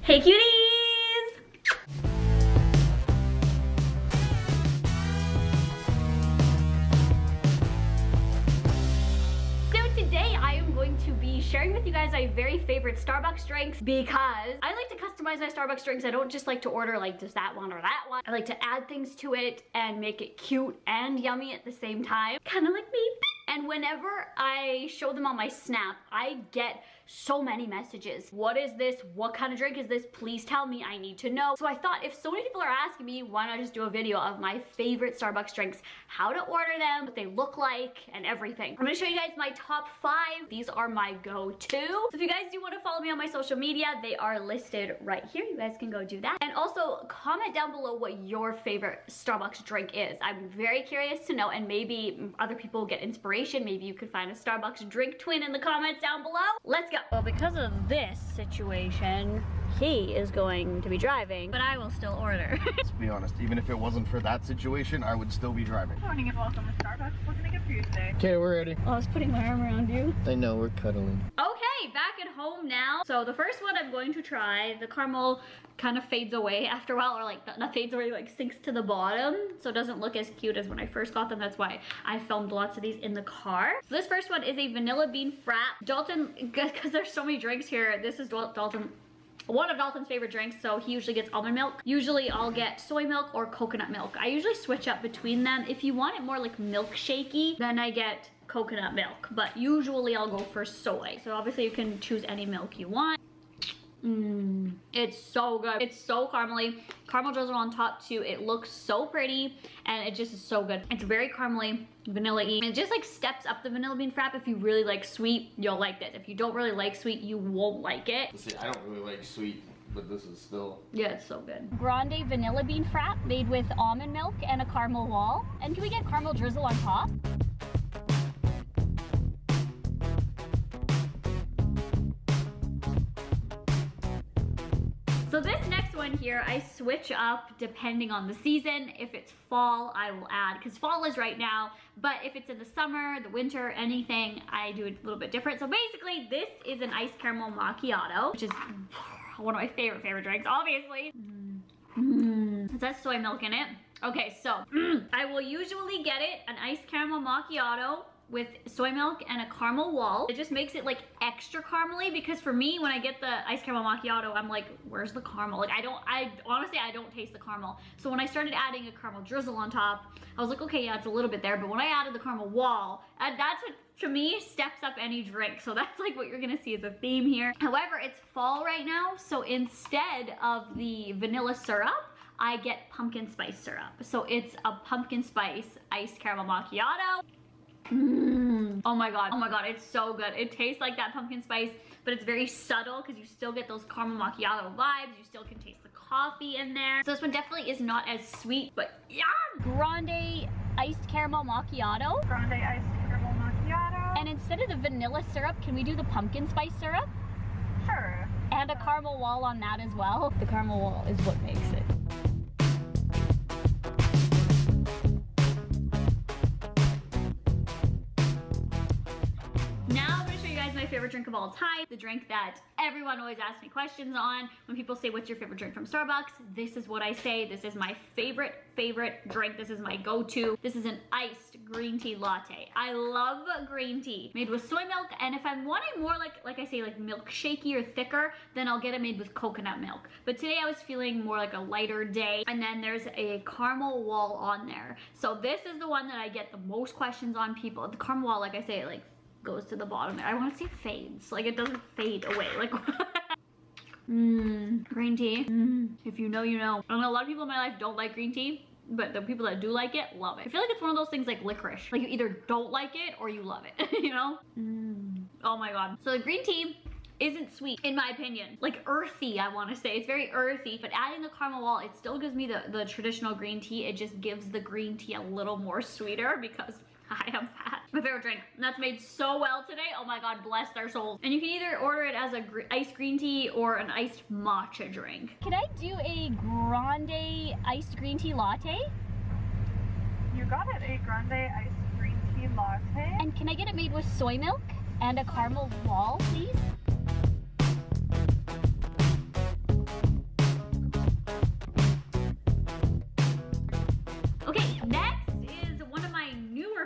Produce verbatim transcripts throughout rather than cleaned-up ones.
Hey cuties! So today I am going to be sharing with you guys my very favorite Starbucks drinks because I like to customize my Starbucks drinks. I don't just like to order like just that one or that one. I like to add things to it and make it cute and yummy at the same time. Kind of like me. And whenever I show them on my Snap, I get so many messages. What is this? What kind of drink is this? Please tell me, I need to know. So I thought if so many people are asking me, why not just do a video of my favorite Starbucks drinks, how to order them, what they look like, and everything. I'm gonna show you guys my top five. These are my go-to. So if you guys do wanna follow me on my social media, they are listed right here. You guys can go do that. And also comment down below what your favorite Starbucks drink is. I'm very curious to know, and maybe other people get inspiration. Maybe you could find a Starbucks drink twin in the comments down below. Let's go. Well, because of this situation, he is going to be driving, but I will still order. Let's be honest, even if it wasn't for that situation, I would still be driving. Good morning and welcome to Starbucks. What can I get for you today? Okay, we're ready. Oh, I was putting my arm around you. I know, we're cuddling. Okay, back at home now. So the first one I'm going to try, the caramel kind of fades away after a while, or like not fades away, like sinks to the bottom, so it doesn't look as cute as when I first got them. That's why I filmed lots of these in the car. So this first one is a vanilla bean frap. Dalton, because there's so many drinks here, this is Dalton. One of Dalton's favorite drinks, so he usually gets almond milk. Usually I'll get soy milk or coconut milk. I usually switch up between them. If you want it more like milkshakey, then I get coconut milk, but usually I'll go for soy. So obviously you can choose any milk you want. Mmm, it's so good. It's so caramely. Caramel drizzle on top too. It looks so pretty and it just is so good. It's very caramely, vanilla-y. It just like steps up the vanilla bean frap. If you really like sweet, you'll like this. If you don't really like sweet, you won't like it. See, I don't really like sweet, but this is still... Yeah, it's so good. Grande vanilla bean frap made with almond milk and a caramel wall. And can we get caramel drizzle on top? So this next one here, I switch up depending on the season. If it's fall, I will add, because fall is right now, but if it's in the summer, the winter, anything, I do it a little bit different. So basically, this is an iced caramel macchiato, which is one of my favorite, favorite drinks, obviously. Mm. It has soy milk in it. Okay, so mm, I will usually get it, an iced caramel macchiato with soy milk and a caramel wall. It just makes it like extra caramely, because for me, when I get the iced caramel macchiato, I'm like, where's the caramel? Like I don't, I honestly, I don't taste the caramel. So when I started adding a caramel drizzle on top, I was like, okay, yeah, it's a little bit there. But when I added the caramel wall, and that's what, to me, steps up any drink. So that's like what you're gonna see as a theme here. However, it's fall right now. So instead of the vanilla syrup, I get pumpkin spice syrup. So it's a pumpkin spice iced caramel macchiato. Mm. Oh my god, oh my god, it's so good. It tastes like that pumpkin spice, but it's very subtle because you still get those caramel macchiato vibes. You still can taste the coffee in there. So this one definitely is not as sweet, but yum! Grande iced caramel macchiato. Grande iced caramel macchiato. And instead of the vanilla syrup, can we do the pumpkin spice syrup? Sure. And a caramel wall on that as well. The caramel wall is what makes it. My favorite drink of all time, the drink that everyone always asks me questions on. When people say, what's your favorite drink from Starbucks? This is what I say. This is my favorite, favorite drink. This is my go-to. This is an iced green tea latte. I love green tea made with soy milk, and if I'm wanting more like, like I say, like milkshakey or thicker, then I'll get it made with coconut milk. But today I was feeling more like a lighter day, and then there's a caramel wall on there. So this is the one that I get the most questions on people. The caramel wall, like I say, like goes to the bottom there. I want to say fades, like it doesn't fade away. Like, mmm, green tea. Mm. If you know, you know. I know a lot of people in my life don't like green tea, but the people that do like it love it. I feel like it's one of those things like licorice. Like you either don't like it or you love it, you know? Mm. Oh my god. So the green tea isn't sweet, in my opinion. Like earthy, I want to say. It's very earthy, but adding the caramel wall, it still gives me the, the traditional green tea. It just gives the green tea a little more sweeter because I am fat. My favorite drink, and that's made so well today. Oh my god, bless their souls. And you can either order it as a gr iced green tea or an iced matcha drink. Can I do a grande iced green tea latte? You got it, a grande iced green tea latte. And can I get it made with soy milk and a caramel wall, please?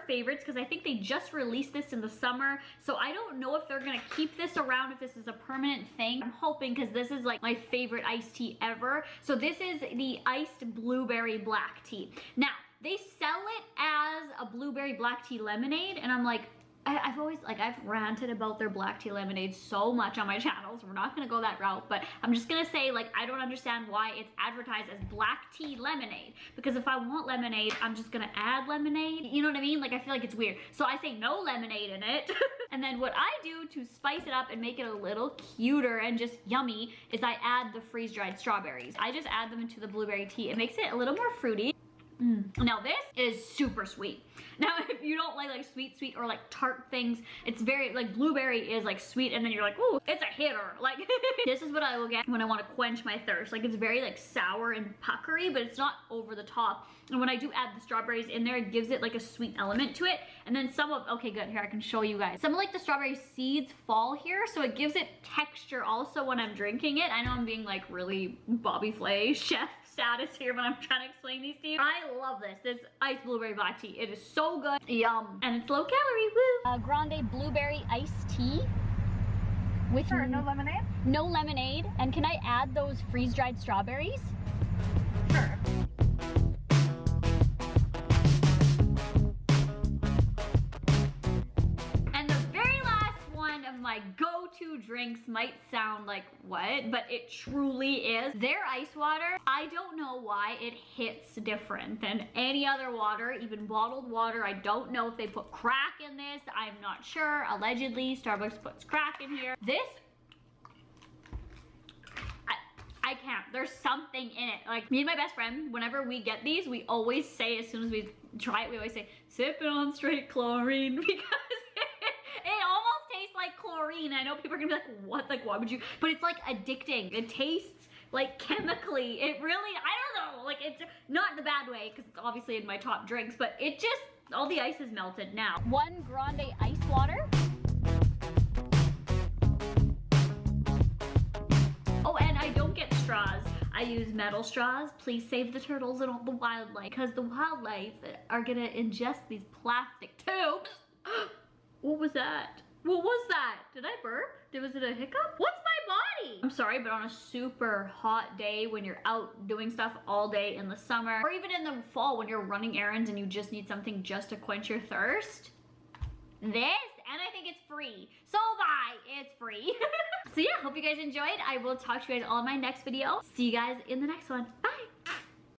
favorites because I think they just released this in the summer. So I don't know if they're gonna keep this around, if this is a permanent thing. I'm hoping because this is like my favorite iced tea ever. So this is the iced blueberry black tea. Now, they sell it as a blueberry black tea lemonade, and I'm like, I, I've always, like, I've ranted about their black tea lemonade so much on my channel, so we're not gonna go that route, but I'm just gonna say, like, I don't understand why it's advertised as black tea lemonade, because if I want lemonade, I'm just gonna add lemonade, you know what I mean? Like, I feel like it's weird. So I say no lemonade in it, and then what I do to spice it up and make it a little cuter and just yummy is I add the freeze-dried strawberries. I just add them into the blueberry tea. It makes it a little more fruity. Mm. Now this is super sweet. Now if you don't like like sweet sweet or like tart things, it's very like blueberry is like sweet and then you're like, ooh, it's a hitter. Like this is what I will get when I want to quench my thirst. Like it's very like sour and puckery, but it's not over the top. And when I do add the strawberries in there, it gives it like a sweet element to it. And then some of, okay good, here I can show you guys. Some of like the strawberry seeds fall here, so it gives it texture also when I'm drinking it. I know I'm being like really Bobby Flay chef status here, but I'm trying to explain these to you. I love this, this iced blueberry black tea. It is so good, yum, and it's low calorie, woo. A grande blueberry iced tea with Sure, no lemonade? no lemonade. And can I add those freeze-dried strawberries? Sure. My go-to drinks might sound like what, but it truly is. Their ice water, I don't know why it hits different than any other water, even bottled water. I don't know if they put crack in this. I'm not sure. Allegedly, Starbucks puts crack in here. This, I, I can't. There's something in it. Like me and my best friend, whenever we get these, we always say, as soon as we try it, we always say, sip it on straight chlorine, because it almost tastes like chlorine. I know people are gonna be like, what? Like, why would you? But it's like addicting. It tastes like chemically. It really, I don't know. Like, it's not in a bad way, because it's obviously in my top drinks, but it just, all the ice is melted now. One grande ice water. Oh, and I don't get straws. I use metal straws. Please save the turtles and all the wildlife, because the wildlife are gonna ingest these plastic tubes. What was that? What was that? Did I burp? Did, was it a hiccup? What's my body? I'm sorry, but on a super hot day when you're out doing stuff all day in the summer, or even in the fall when you're running errands and you just need something just to quench your thirst, this, and I think it's free. So buy, it's free. So yeah, hope you guys enjoyed. I will talk to you guys all in my next video. See you guys in the next one. Bye.